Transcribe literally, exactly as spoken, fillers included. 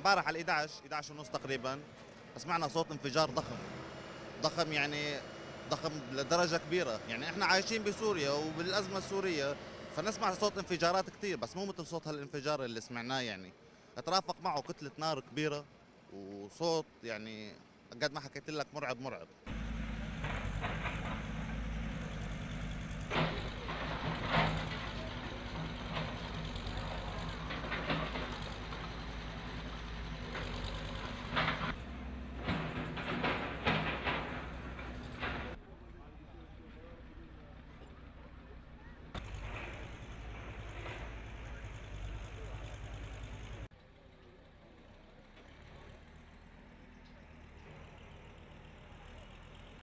امبارح على الحادي عشر إحدى عشر ونص تقريبا سمعنا صوت انفجار ضخم ضخم يعني ضخم لدرجه كبيره. يعني احنا عايشين بسوريا وبالازمه السوريه، فنسمع صوت انفجارات كثير، بس مو مثل صوت هالانفجار اللي سمعناه. يعني ترافق معه كتله نار كبيره وصوت يعني قد ما حكيت لك مرعب مرعب.